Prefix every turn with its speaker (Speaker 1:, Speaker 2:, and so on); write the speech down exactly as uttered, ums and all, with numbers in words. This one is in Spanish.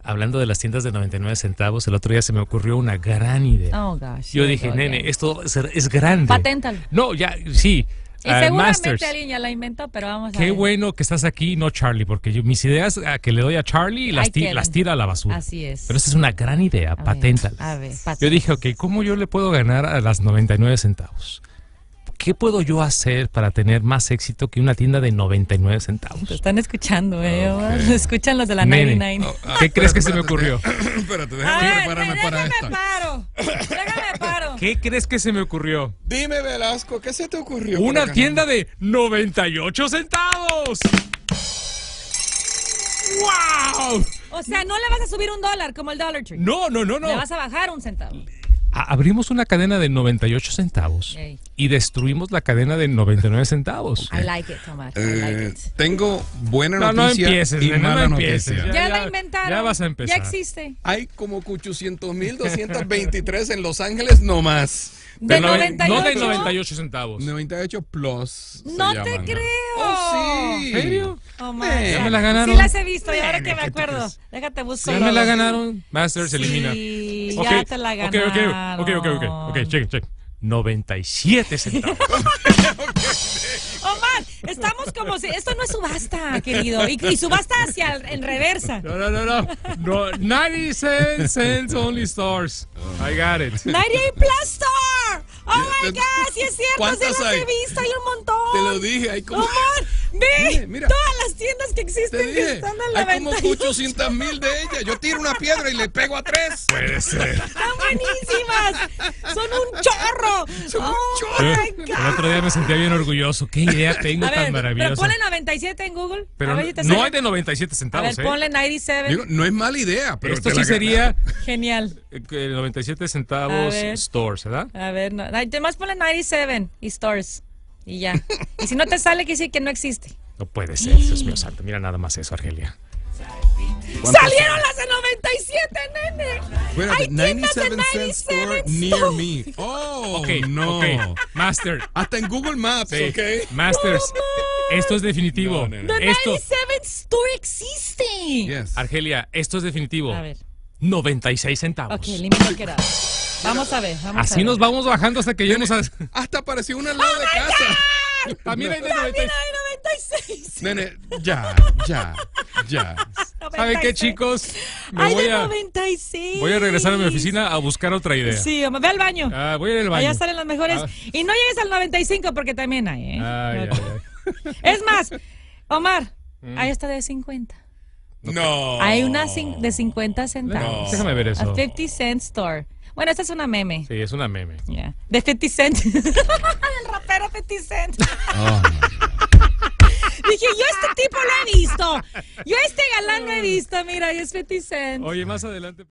Speaker 1: hablando de las tiendas de noventa y nueve centavos, el otro día se me ocurrió una gran idea.
Speaker 2: Oh, gosh.
Speaker 1: Yo dije,
Speaker 2: okay.
Speaker 1: nene, esto es, es grande.
Speaker 2: Paténtalo.
Speaker 1: No, ya, sí.
Speaker 2: Y
Speaker 1: Uh,
Speaker 2: seguramente
Speaker 1: Masters.
Speaker 2: alguien ya la inventó, pero vamos a
Speaker 1: Qué
Speaker 2: ver.
Speaker 1: bueno que estás aquí, no Charlie, porque yo, mis ideas a que le doy a Charlie las, ti- las tira a la basura.
Speaker 2: Así es.
Speaker 1: Pero esta es una gran idea,
Speaker 2: A
Speaker 1: paténtala.
Speaker 2: ver, a ver,
Speaker 1: Yo dije, ok, ¿cómo yo le puedo ganar a las noventa y nueve centavos? ¿Qué puedo yo hacer para tener más éxito que una tienda de noventa y nueve centavos?
Speaker 2: Te están escuchando, ¿eh?
Speaker 1: Okay.
Speaker 2: Escuchan los de la
Speaker 1: Nene,
Speaker 2: noventa y nueve.
Speaker 1: oh, ¿qué crees que se me ocurrió?
Speaker 3: Espérate,
Speaker 2: A
Speaker 3: déjame
Speaker 2: ver,
Speaker 3: prepararme
Speaker 2: déjame
Speaker 3: para esta.
Speaker 2: paro. Déjame paro.
Speaker 1: ¿Qué crees que se me ocurrió?
Speaker 3: Dime, Velasco, ¿qué se te ocurrió?
Speaker 1: Una
Speaker 3: por acá?
Speaker 1: tienda de noventa y ocho centavos. ¡Wow!
Speaker 2: O sea, no le vas a subir un dólar como el Dollar Tree.
Speaker 1: No, no, no, no.
Speaker 2: Le vas a bajar un centavo.
Speaker 1: A- abrimos una cadena de noventa y ocho centavos
Speaker 2: Ey.
Speaker 1: y destruimos la cadena de noventa y nueve centavos.
Speaker 2: I like it, Tomás. I
Speaker 3: Eh,
Speaker 2: like it.
Speaker 3: tengo buena
Speaker 1: No, no
Speaker 3: noticia
Speaker 1: empieces,
Speaker 3: y
Speaker 1: nene, no
Speaker 3: mala
Speaker 1: empieces.
Speaker 3: noticia.
Speaker 2: Ya,
Speaker 1: ya-
Speaker 2: la inventaron.
Speaker 1: ya vas a empezar.
Speaker 2: Ya existe.
Speaker 3: Hay como ochocientos mil doscientos veintitrés en Los Ángeles nomás.
Speaker 2: De
Speaker 1: nove-
Speaker 2: noventa y ocho.
Speaker 1: No de noventa y ocho centavos.
Speaker 3: noventa y ocho plus. se
Speaker 2: No te
Speaker 3: llaman.
Speaker 2: creo.
Speaker 3: Oh, sí.
Speaker 1: ¿En serio?
Speaker 2: Oh,
Speaker 3: Eh,
Speaker 2: my
Speaker 1: ya
Speaker 2: God.
Speaker 1: me la ganaron.
Speaker 2: Sí las he visto y ahora
Speaker 3: Nene,
Speaker 2: que me
Speaker 3: ¿qué tú
Speaker 2: acuerdo.
Speaker 3: crees?
Speaker 2: Déjate buscar.
Speaker 1: Ya me la ganaron. Masters
Speaker 2: Sí,
Speaker 1: elimina.
Speaker 2: ya te la
Speaker 1: ok, ok,
Speaker 2: ganaron.
Speaker 1: ok, ok, ok, ok, check, check. noventa y siete centavos.
Speaker 2: Omar, estamos como si... Esto no es subasta, querido. Y, y subasta hacia el- en reversa.
Speaker 1: No, no, no, no. no ninety-seven cents only stars. I got it.
Speaker 2: noventa y ocho Plus Store. Oh my God, sí es cierto. Sí
Speaker 3: ¿Cuántas
Speaker 2: las
Speaker 3: hay?
Speaker 2: he visto. Hay un montón.
Speaker 3: Te lo dije, hay como,
Speaker 2: Omar, ve
Speaker 3: Mire, mira.
Speaker 2: todas las tiendas que
Speaker 3: te
Speaker 2: existen que
Speaker 3: dije,
Speaker 2: están en
Speaker 3: hay como
Speaker 2: noventa y ocho.
Speaker 3: ochocientos mil de ellas. Yo tiro una piedra y le pego a tres.
Speaker 1: Puede ser.
Speaker 2: Están buenísimas. Son un chorro.
Speaker 3: Son un
Speaker 2: oh
Speaker 3: chorro.
Speaker 2: my
Speaker 1: El
Speaker 2: God.
Speaker 1: otro día me sentía bien orgulloso. ¿Qué idea tengo
Speaker 2: A ver,
Speaker 1: tan
Speaker 2: pero
Speaker 1: maravillosa?
Speaker 2: ponle noventa y siete en Google.
Speaker 1: Pero
Speaker 2: a ver si te
Speaker 1: no
Speaker 2: sale.
Speaker 1: hay de noventa y siete
Speaker 2: A
Speaker 1: centavos,
Speaker 2: ver,
Speaker 1: ¿eh?
Speaker 2: ponle noventa y siete.
Speaker 3: Digo, no es mala idea, pero
Speaker 1: Esto
Speaker 3: te
Speaker 1: sí
Speaker 3: la
Speaker 1: sería
Speaker 2: Genial.
Speaker 1: eh, que noventa y siete
Speaker 2: A
Speaker 1: centavos
Speaker 2: ver.
Speaker 1: stores, ¿verdad?
Speaker 2: A ver, no, además ponle noventa y siete y stores. Y ya. Y si no te sale, quiere decir que no existe.
Speaker 1: No puede ser, Dios mío santo. Mira nada más eso, Argelia.
Speaker 3: ¿Cuántas-
Speaker 2: ¡Salieron las de noventa y siete, nene!
Speaker 3: Espérate,
Speaker 2: ¡Hay tiendas de
Speaker 3: ninety-seven cent store
Speaker 2: noventa y siete
Speaker 3: near
Speaker 2: store!
Speaker 3: me. Oh,
Speaker 1: Ok,
Speaker 3: no.
Speaker 1: ok. Master.
Speaker 3: Hasta en Google Maps,
Speaker 1: Sí.
Speaker 3: ok.
Speaker 1: Masters.
Speaker 2: No,
Speaker 1: Esto es definitivo.
Speaker 3: No, nene.
Speaker 2: The
Speaker 1: Esto,
Speaker 2: noventa y siete Store existe.
Speaker 3: Yes.
Speaker 1: Argelia, esto es definitivo.
Speaker 2: A ver.
Speaker 1: noventa y seis centavos.
Speaker 2: Ok, let me look it up. Vamos a ver, vamos a
Speaker 1: Así
Speaker 2: ver.
Speaker 1: nos vamos bajando hasta que lleguemos a...
Speaker 3: Hasta apareció una al lado
Speaker 2: Oh
Speaker 3: de casa.
Speaker 1: También hay de
Speaker 2: También
Speaker 1: noventa y seis.
Speaker 2: hay noventa y seis.
Speaker 3: Nene, ya, ya, ya.
Speaker 1: ¿Saben qué, chicos? Me
Speaker 2: Hay
Speaker 1: voy
Speaker 2: de
Speaker 1: a,
Speaker 2: noventa y seis.
Speaker 1: voy a regresar a mi oficina a buscar otra idea.
Speaker 2: Sí, Omar, ve al baño.
Speaker 1: Ah, voy a ir al baño.
Speaker 2: Allá salen las mejores.
Speaker 1: Ah.
Speaker 2: Y no llegues al noventa y cinco porque también hay, ¿eh?
Speaker 1: Ay, ay, ay.
Speaker 2: Es más, Omar,
Speaker 1: Mm.
Speaker 2: ahí está de cincuenta.
Speaker 3: No.
Speaker 2: Hay una cin- de cincuenta centavos.
Speaker 3: No.
Speaker 1: Déjame ver eso.
Speaker 2: A cincuenta cent store. Bueno, esta es una meme.
Speaker 1: Sí, es una meme.
Speaker 2: Yeah. De cincuenta cent. El rapero cincuenta cent.
Speaker 3: Oh,
Speaker 2: Dije, yo este tipo lo he visto. Yo este galán lo he visto. Mira, y es cincuenta cent.
Speaker 1: Oye, más adelante...